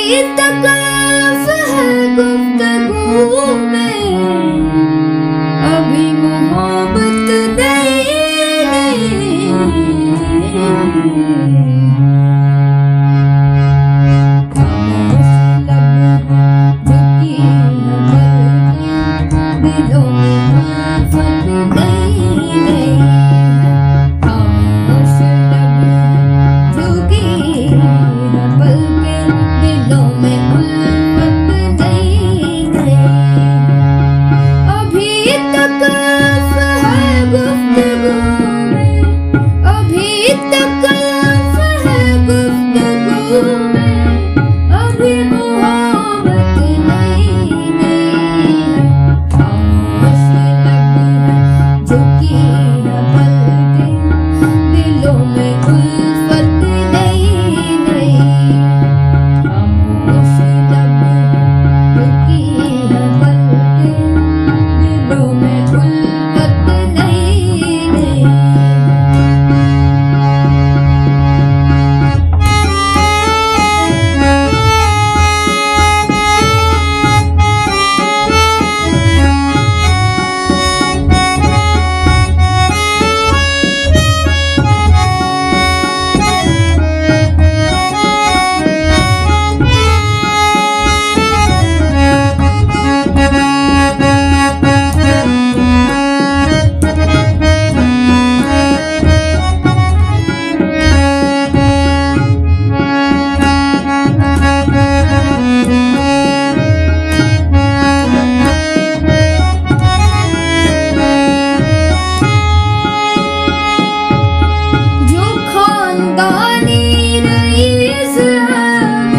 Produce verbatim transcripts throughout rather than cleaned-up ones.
तकल्फ है गुफ्तगू में, अभी मोहब्बत नहीं। खामोश लब झुकी है पलकें, दिलों में उल्फत नहीं। खामोश लब झुकी है पलकें, दिलों में उल्फत नहीं। अभी तकल्फ है गुफ्तगू में, अभी तकल्फ है गुफ्तगू में, अभी मोहब्बत नहीं। खामोश लब झुकी है पलकें, दिलों में उल्फत नहीं। खामोश लब झुकी है पलकें, दिलों में उल्फत नहीं। जो खानदानी रईस है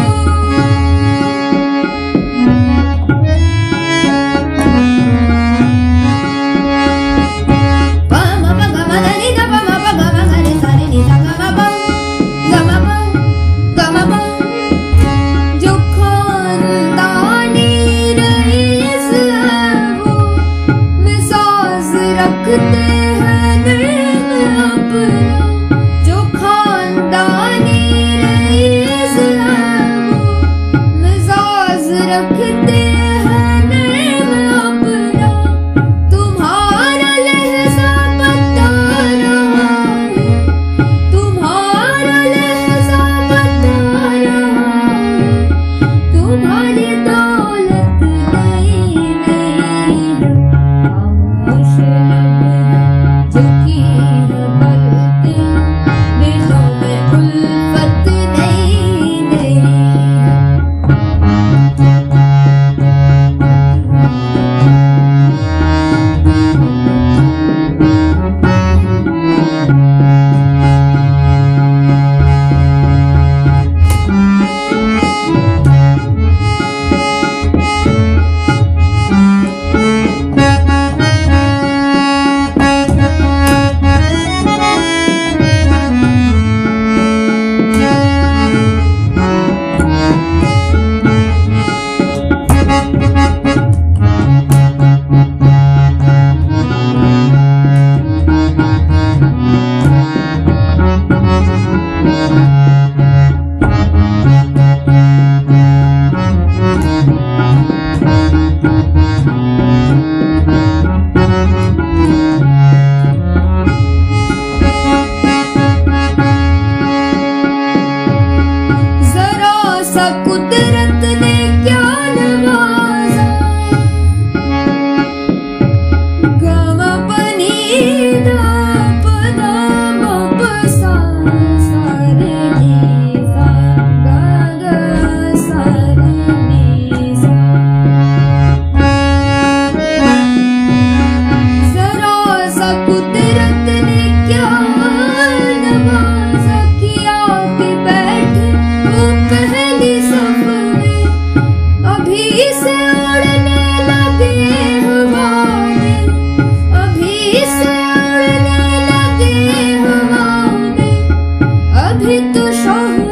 जो खानदानी रईस है वो मिजाज रखते हैं निर्म अपना। जो खानदानी रईस है वो मिजाज रखते हैं निर्म अपना। तुम्हारा लहजा बता रहा है, तुम्हारा लहजा बता रहा है, तुम्हारी दौलत नहीं नहीं। खामोश लब झुकी है पलकें, दिलों में उल्फत नहीं नहीं। जरा सा कुदरत ने क्या नवाजा, गम पनी दा पदा मपसा सारे नीसा गग सारे नीसा। जरा सा कुदरत ने क्या नवाजा, किया के बैठे वो पहली सफ में, अभी से उड़ने लगे हवा में, अभी से उड़ने लगे हवा में। अभी तो शौक